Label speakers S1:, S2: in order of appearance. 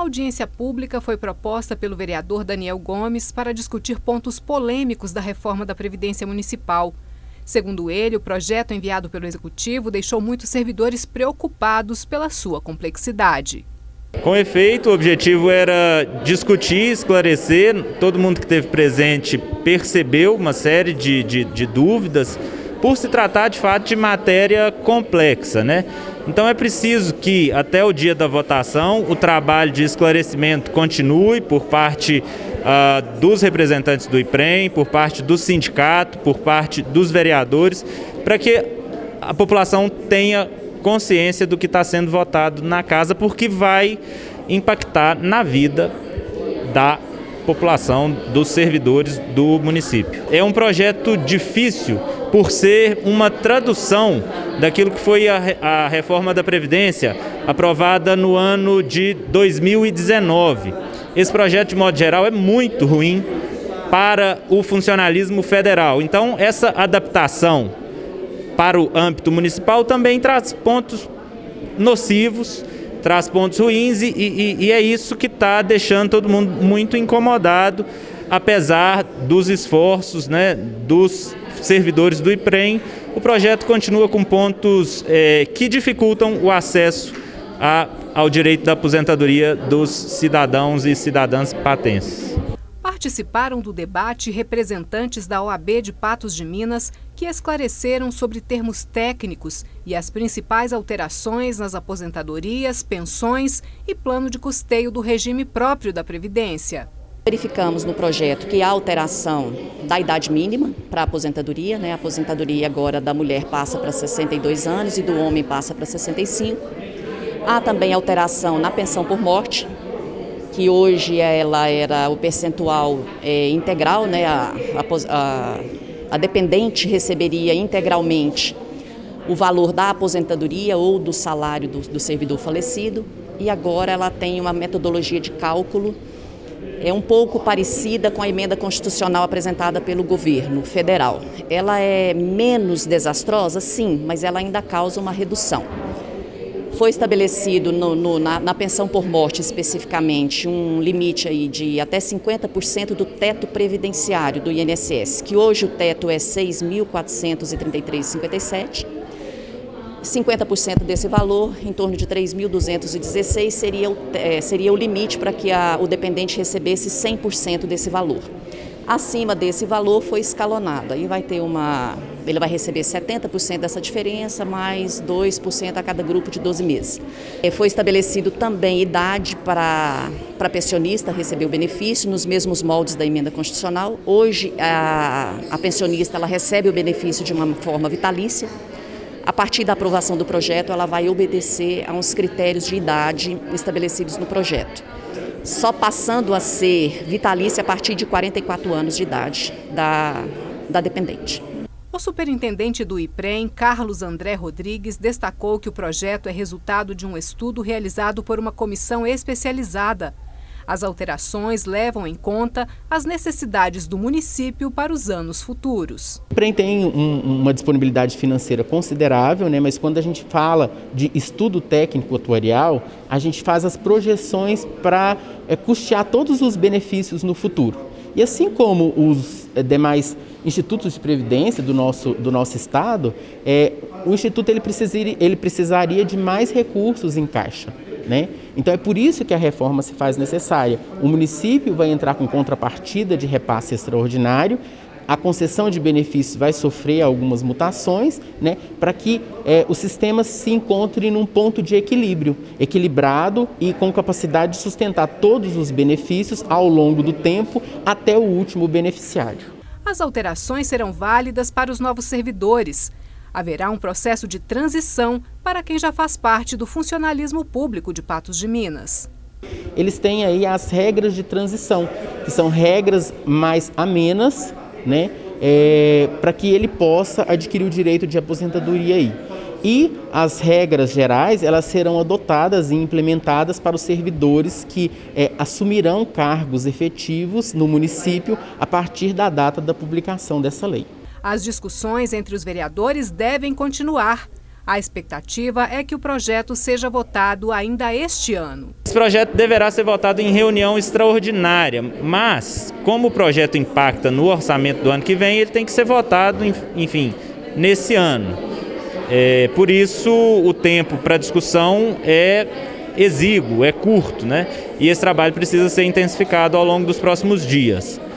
S1: audiência pública foi proposta pelo vereador Daniel Gomes para discutir pontos polêmicos da reforma da Previdência Municipal. Segundo ele, o projeto enviado pelo Executivo deixou muitos servidores preocupados pela sua complexidade.
S2: Com efeito, o objetivo era discutir, esclarecer. Todo mundo que esteve presente percebeu uma série de dúvidas, por se tratar de fato de matéria complexa, né? Então é preciso que até o dia da votação o trabalho de esclarecimento continue por parte dos representantes do IPREM, por parte do sindicato, por parte dos vereadores, para que a população tenha consciência do que está sendo votado na casa, porque vai impactar na vida da população, dos servidores do município. É um projeto difícil por ser uma tradução daquilo que foi a reforma da Previdência aprovada no ano de 2019. Esse projeto, de modo geral, é muito ruim para o funcionalismo federal. Então, essa adaptação para o âmbito municipal também traz pontos nocivos, traz pontos ruins e é isso que está deixando todo mundo muito incomodado, apesar dos esforços, né, dos servidores do IPREM. O projeto continua com pontos que dificultam o acesso ao direito da aposentadoria dos cidadãos e cidadãs patenses.
S1: Participaram do debate representantes da OAB de Patos de Minas, que esclareceram sobre termos técnicos e as principais alterações nas aposentadorias, pensões e plano de custeio do regime próprio da Previdência.
S3: Verificamos no projeto que há alteração da idade mínima para a aposentadoria, né? A aposentadoria agora da mulher passa para 62 anos e do homem passa para 65. Há também alteração na pensão por morte, que hoje ela era o percentual integral, né? A dependente receberia integralmente o valor da aposentadoria ou do salário do servidor falecido, e agora ela tem uma metodologia de cálculo um pouco parecida com a emenda constitucional apresentada pelo governo federal. Ela é menos desastrosa, sim, mas ela ainda causa uma redução. Foi estabelecido na pensão por morte especificamente um limite aí de até 50% do teto previdenciário do INSS, que hoje o teto é R$ 6.433,57. 50% desse valor, em torno de 3.216, seria o limite para que o dependente recebesse 100% desse valor. Acima desse valor foi escalonado, aí ele vai receber 70% dessa diferença, mais 2% a cada grupo de 12 meses. Foi estabelecido também idade para pensionista receber o benefício, nos mesmos moldes da emenda constitucional. Hoje, a pensionista ela recebe o benefício de uma forma vitalícia. A partir da aprovação do projeto, ela vai obedecer a uns critérios de idade estabelecidos no projeto, só passando a ser vitalícia a partir de 44 anos de idade da dependente.
S1: O superintendente do IPREM, Carlos André Rodrigues, destacou que o projeto é resultado de um estudo realizado por uma comissão especializada. As alterações levam em conta as necessidades do município para os anos futuros.
S4: O IPREM tem uma disponibilidade financeira considerável, né? Mas quando a gente fala de estudo técnico atuarial, a gente faz as projeções para custear todos os benefícios no futuro. E assim como os demais institutos de previdência do nosso estado, o instituto ele precisaria de mais recursos em caixa, né? Então é por isso que a reforma se faz necessária. O município vai entrar com contrapartida de repasse extraordinário, a concessão de benefícios vai sofrer algumas mutações, né, para que o sistema se encontre num ponto de equilíbrio, equilibrado e com capacidade de sustentar todos os benefícios ao longo do tempo até o último beneficiário.
S1: As alterações serão válidas para os novos servidores. Haverá um processo de transição para quem já faz parte do funcionalismo público de Patos de Minas.
S4: Eles têm aí as regras de transição, que são regras mais amenas, né, para que ele possa adquirir o direito de aposentadoria aí. E as regras gerais, elas serão adotadas e implementadas para os servidores que assumirão cargos efetivos no município a partir da data da publicação dessa lei.
S1: As discussões entre os vereadores devem continuar. A expectativa é que o projeto seja votado ainda este ano.
S2: Esse projeto deverá ser votado em reunião extraordinária, mas como o projeto impacta no orçamento do ano que vem, ele tem que ser votado, enfim, nesse ano. Por isso o tempo para discussão é exíguo, é curto, né? E esse trabalho precisa ser intensificado ao longo dos próximos dias.